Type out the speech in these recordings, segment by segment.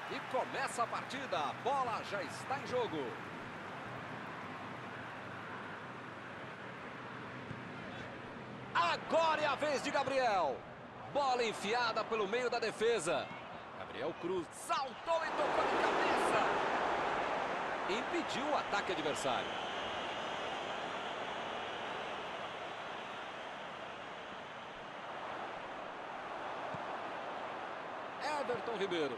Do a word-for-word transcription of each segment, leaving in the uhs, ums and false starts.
E começa a partida, a bola já está em jogo. Agora é a vez de Gabriel. Bola enfiada pelo meio da defesa. Gabriel Cruz saltou e tocou de cabeça. Impediu o ataque adversário. Everton Ribeiro.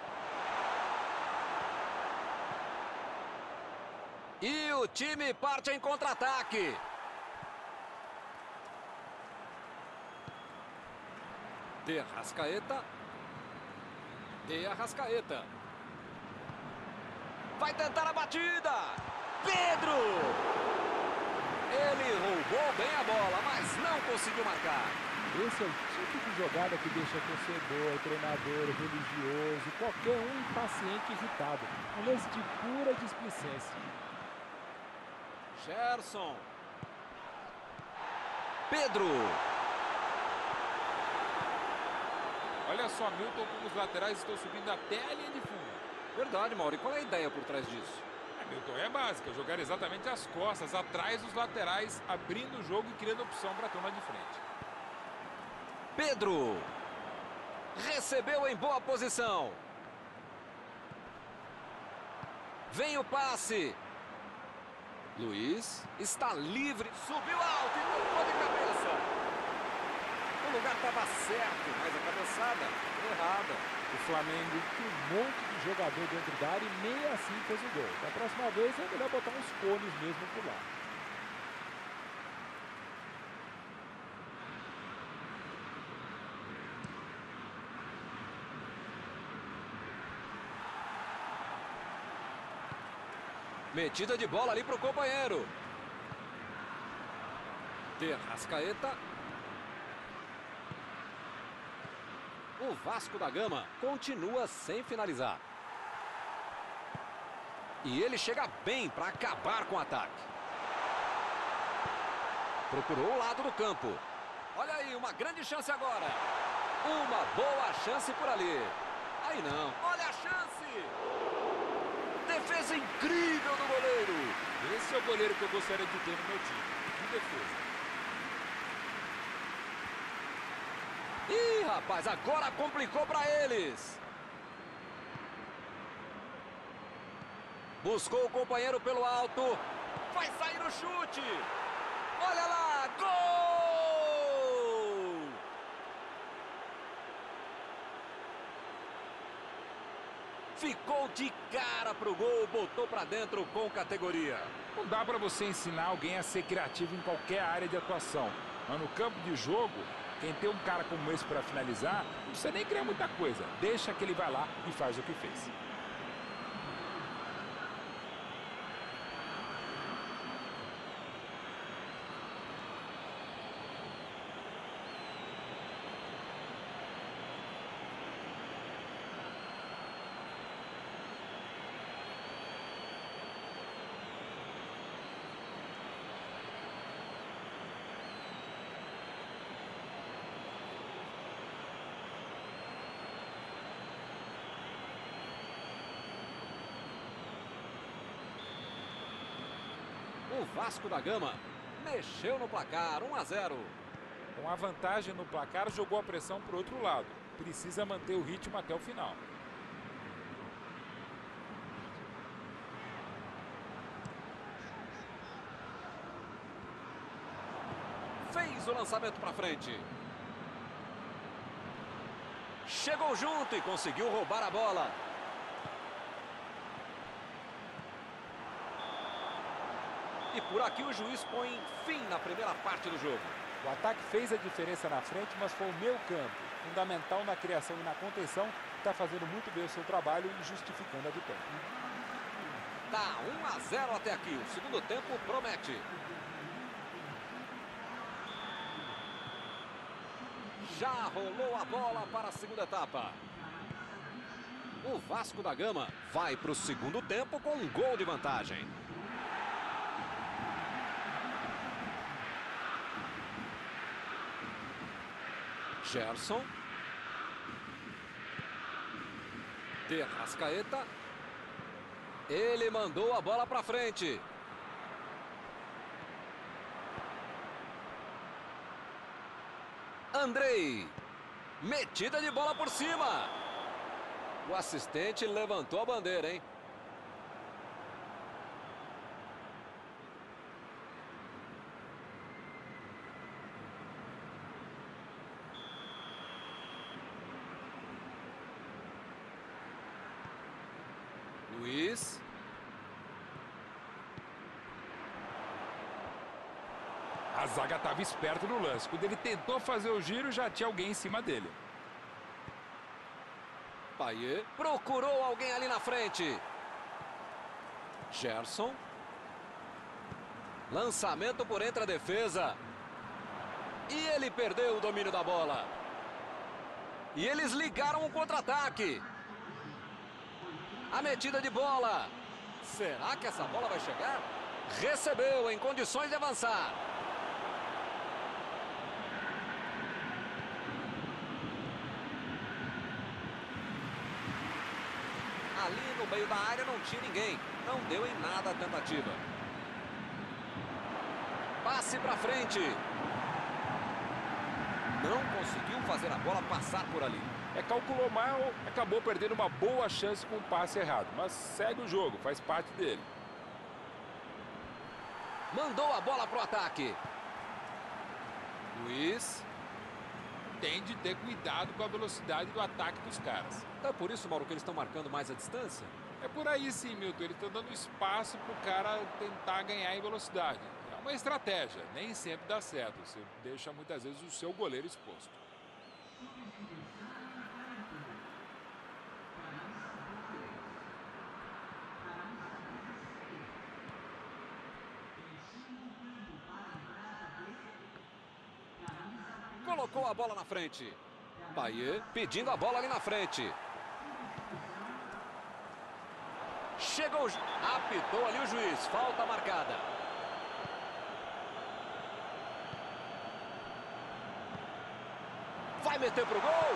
E o time parte em contra-ataque. De Arrascaeta. De Arrascaeta. Vai tentar a batida. Pedro! Ele roubou bem a bola, mas não conseguiu marcar. Esse é o tipo de jogada que deixa torcedor, treinador, religioso, qualquer um impaciente e irritado. Um lance de pura displicência. Gerson. Pedro. Olha só, Milton, como os laterais estão subindo até a linha de fundo. Verdade, Mauro. E qual é a ideia por trás disso? A Milton é básica, jogar exatamente as costas, atrás dos laterais, abrindo o jogo e criando opção para a turma de frente. Pedro. Recebeu em boa posição. Vem o passe. Luiz está livre. Subiu alto e tocou de cabeça. O lugar estava certo, mas a cabeçada errada. O Flamengo tem um monte de jogador dentro da área e nem assim fez o gol. Da próxima vez é melhor botar uns cones mesmo por lá. Metida de bola ali para o companheiro. De Arrascaeta. O Vasco da Gama continua sem finalizar. E ele chega bem para acabar com o ataque. Procurou o lado do campo. Olha aí, uma grande chance agora. Uma boa chance por ali. Aí não, olha a chance. Defesa incrível do goleiro. Esse é o goleiro que eu gostaria de ter no meu time. De defesa. Ih, rapaz, agora complicou para eles. Buscou o companheiro pelo alto. Vai sair o chute. Olha lá, gol! Ficou de cara pro gol, botou para dentro com categoria. Não dá para você ensinar alguém a ser criativo em qualquer área de atuação. Mas no campo de jogo, quem tem um cara como esse para finalizar, não precisa nem criar muita coisa. Deixa que ele vai lá e faz o que fez. O Vasco da Gama mexeu no placar, um a zero. Com a vantagem no placar, jogou a pressão para o outro lado. Precisa manter o ritmo até o final. Fez o lançamento para frente. Chegou junto e conseguiu roubar a bola. E por aqui o juiz põe fim na primeira parte do jogo. O ataque fez a diferença na frente, mas foi o meio campo, fundamental na criação e na contenção, que está fazendo muito bem o seu trabalho e justificando a vitória. Tá um a zero até aqui. O segundo tempo promete. Já rolou a bola para a segunda etapa. O Vasco da Gama vai para o segundo tempo com um gol de vantagem. Gerson. De Arrascaeta. Ele mandou a bola para frente. Andrei. Metida de bola por cima. O assistente levantou a bandeira, hein? Luiz. A zaga estava esperta no lance. Quando ele tentou fazer o giro, já tinha alguém em cima dele. Payet procurou alguém ali na frente. Gerson. Lançamento por entre a defesa. E ele perdeu o domínio da bola. E eles ligaram um contra-ataque. A metida de bola. Será que essa bola vai chegar? Recebeu em condições de avançar. Ali no meio da área não tinha ninguém. Não deu em nada a tentativa. Passe para frente. Não conseguiu fazer a bola passar por ali. É, calculou mal, acabou perdendo uma boa chance com o passe errado. Mas segue o jogo, faz parte dele. Mandou a bola para o ataque. Luiz. Tem de ter cuidado com a velocidade do ataque dos caras. É por isso, Mauro, que eles estão marcando mais a distância? É por aí sim, Milton. Eles estão dando espaço para o cara tentar ganhar em velocidade. É uma estratégia, nem sempre dá certo. Você deixa muitas vezes o seu goleiro exposto. Colocou a bola na frente. Payet pedindo a bola ali na frente. Chegou, apitou ali o juiz, falta marcada. Vai meter pro gol.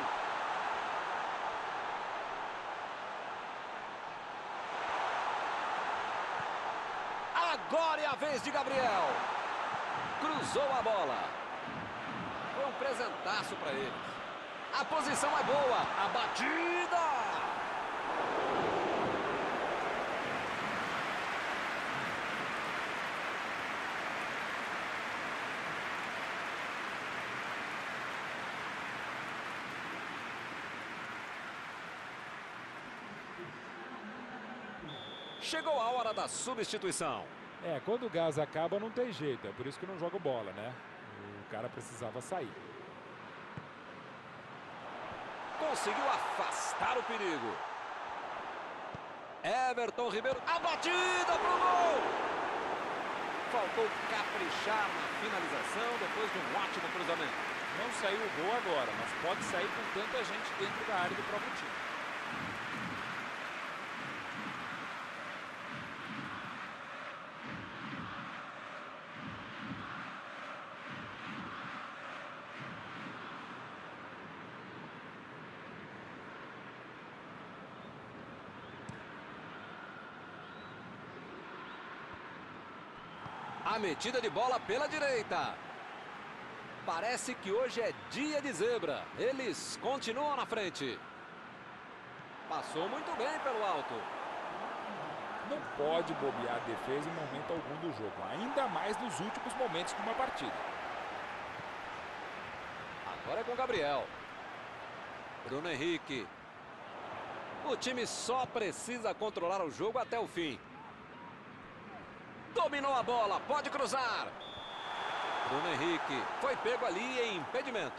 Agora é a vez de Gabriel. Cruzou a bola. Foi um presentaço para eles. A posição é boa. A batida. Chegou a hora da substituição. É, quando o gás acaba não tem jeito. É por isso que não joga bola, né? O cara precisava sair. Conseguiu afastar o perigo. Everton Ribeiro. A batida pro gol. Faltou caprichar na finalização depois de um ótimo cruzamento. Não saiu o gol agora, mas pode sair com tanta gente dentro da área do próprio time. A metida de bola pela direita. Parece que hoje é dia de zebra. Eles continuam na frente. Passou muito bem pelo alto. Não pode bobear a defesa em momento algum do jogo. Ainda mais nos últimos momentos de uma partida. Agora é com Gabriel. Bruno Henrique. O time só precisa controlar o jogo até o fim. Dominou a bola, pode cruzar. Bruno Henrique foi pego ali em impedimento.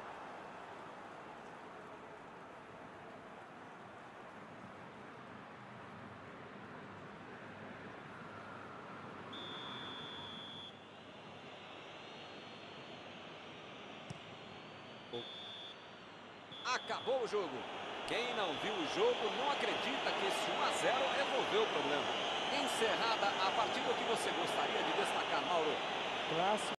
Acabou o jogo. Quem não viu o jogo não acredita que esse um a zero resolveu o problema. Encerrada a partida, o que você gostaria de destacar, Mauro? Clássico.